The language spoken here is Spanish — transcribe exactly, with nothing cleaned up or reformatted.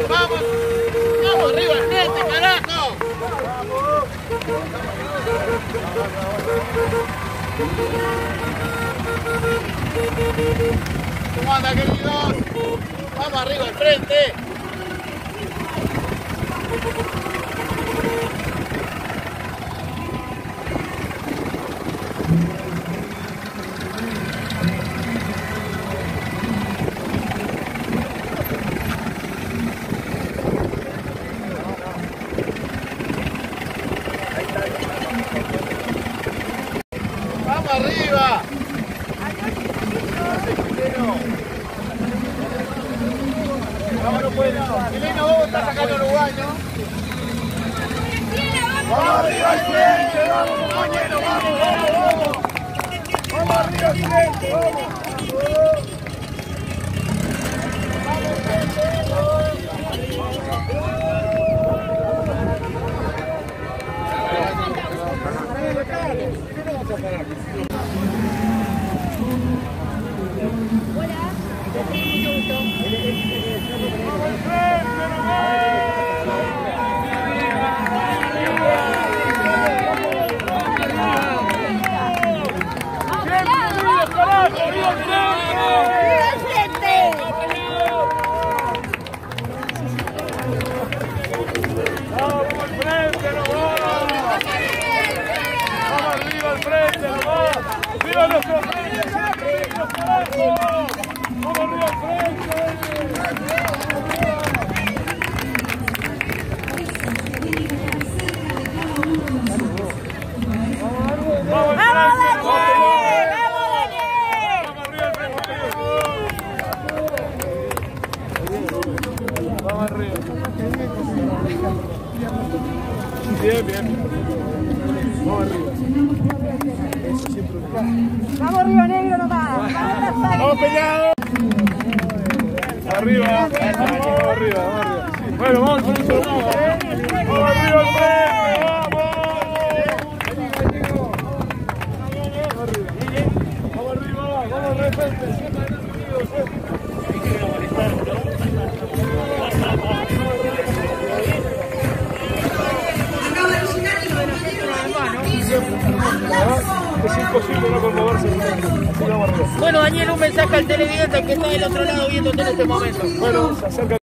Vamos, vamos arriba al frente, carajo. ¿Cómo anda, queridos? Vamos arriba al frente. ¡Vamos arriba! Chileno, vos estás sacando Uruguay, ¿no? ¡Vamos arriba al frente! ¡Vamos, compañero! ¡Vamos, vamos, vamos! ¡Vamos arriba al frente! ¡Vamos! ¡Viva nuestro frente siempre! ¡Los carajos! ¡Vamos arriba al frente! ¡Vamos al frente! ¡Vamos arriba al frente! ¡Vamos arriba! Bien, bien. Vamos arriba. Vamos arriba, negro nomás. Vamos pegados. Arriba, vamos arriba, vamos arriba. Bueno, vamos al frente, vamos. Vamos arriba al frente, vamos. Vamos arriba, vamos al frente. Es imposible no conmoverse. Bueno, Daniel, un mensaje al televidente que está del otro lado viéndote en este momento. Bueno, se acerca.